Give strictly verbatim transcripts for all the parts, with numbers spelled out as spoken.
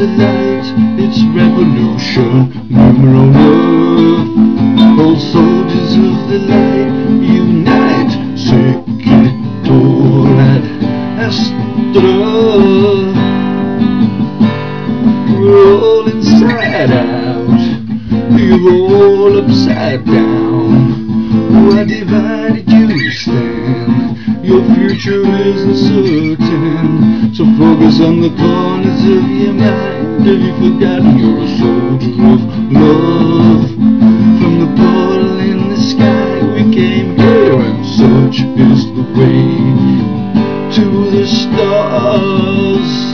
the light, it's revolution numero uno. All soldiers of the light, unite, seguidor ad astra. We're all inside out, you're all upside down. Why divided you stand? Your future isn't certain. So focus on the corners of your mind. Have you forgotten you're a soldier of love? From the portal in the sky we came here, and such is the way to the stars.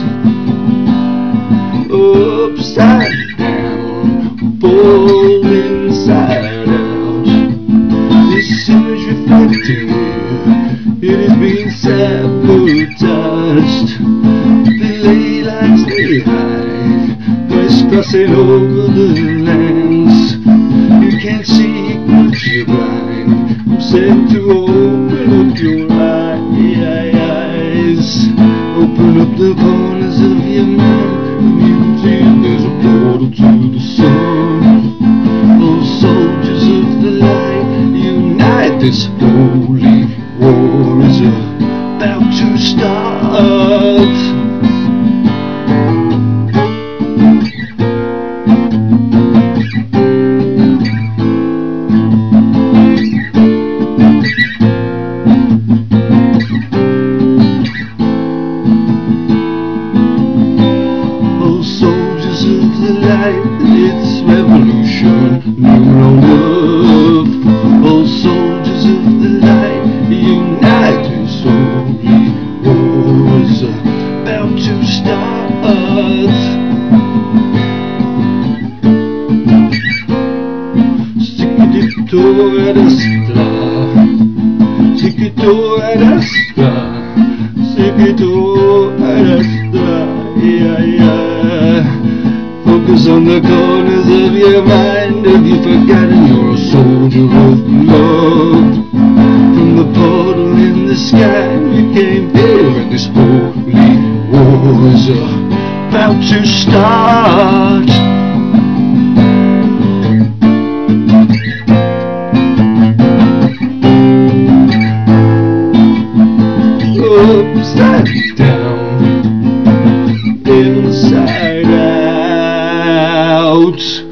Upside down, fall inside out. This image reflecting here, it is being sabotaged. The ley lines they hide, crisscrossing over the lands. You can't see cause you're blind. I'm set to open up your eyes. Open up the corners of your mind. You see there's a portal to the sun. All soldiers of the light, unite. This holy war is about to start. It's revolution numero uno. All soldiers of the light, unite. This holy war is about to start. Seguidor ad astra, seguidor ad astra, seguidor ad astra. Yeah, yeah. Focus on the corners of your mind. Have you forgotten you're a soldier of love? From the portal in the sky we came here, and this holy war is about to start. Upside down, inside out.